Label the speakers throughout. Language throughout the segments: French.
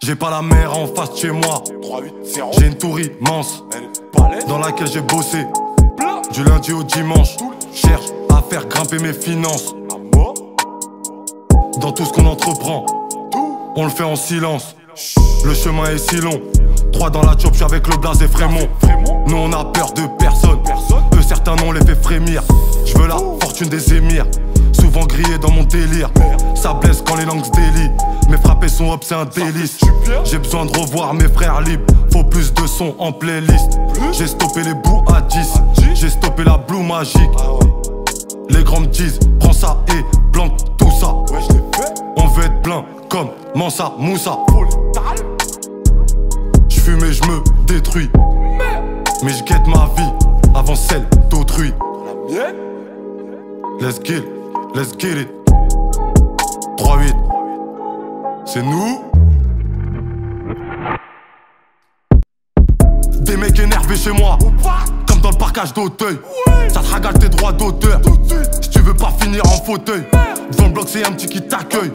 Speaker 1: J'ai pas la mer en face de chez moi. J'ai une tour immense dans laquelle j'ai bossé du lundi au dimanche. Cherche à faire grimper mes finances. Dans tout ce qu'on entreprend, on le fait en silence. Le chemin est si long. 3 dans la chop, je suis avec le Blaze et Frémont. Nous on a peur de personne. Eux certains noms les fait frémir. Je veux la fortune des émirs. Souvent grillé dans mon délire. Ça blesse quand les langues se délient. Mes frappés sont up, c'est un délice. J'ai besoin de revoir mes frères libres. Faut plus de sons en playlist. J'ai stoppé les bouts à 10. J'ai stoppé la blue magique. Les grands me disent, prends ça et planque tout ça. On veut être plein comme Mansa Moussa. J'fume et j'me détruis. Mais j'guette ma vie avant celle d'autrui. Let's get it. 3-8. C'est nous. Des mecs énervés chez moi, comme dans le parcage d'Auteuil. Ça te ragale tes droits d'auteur. Si tu veux pas finir en fauteuil, devant le bloc c'est un petit qui t'accueille.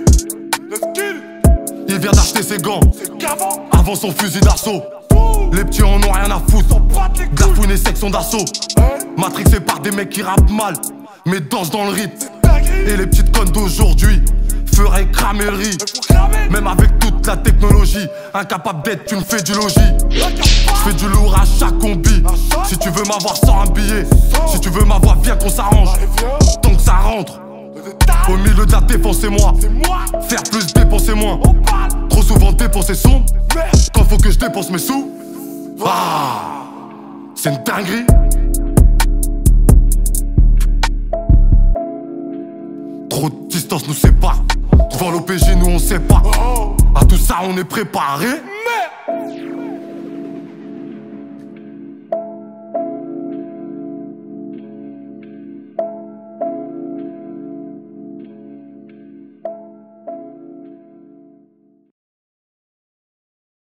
Speaker 1: Il vient d'acheter ses gants avant son fusil d'assaut. Les petits en ont rien à foutre. De la fouine et section d'assaut. Matrixé par des mecs qui rappent mal mais dansent dans le rythme. Et les petites connes d'aujourd'hui feraient cramer le riz. Même avec toute la technologie, incapable d'être, tu me fais du logis. J'fais du lourd à chaque combi. Si tu veux m'avoir sans un billet, si tu veux m'avoir, viens qu'on s'arrange. Tant que ça rentre. Au milieu de la défense c'est moi. Faire plus dépenser moins. Trop souvent dépenser sombre. Quand faut que je dépense mes sous. Ah, c'est une dinguerie. Trop de distance nous sépare. Devant l'OPJ nous on sait pas. À tout ça on est préparé.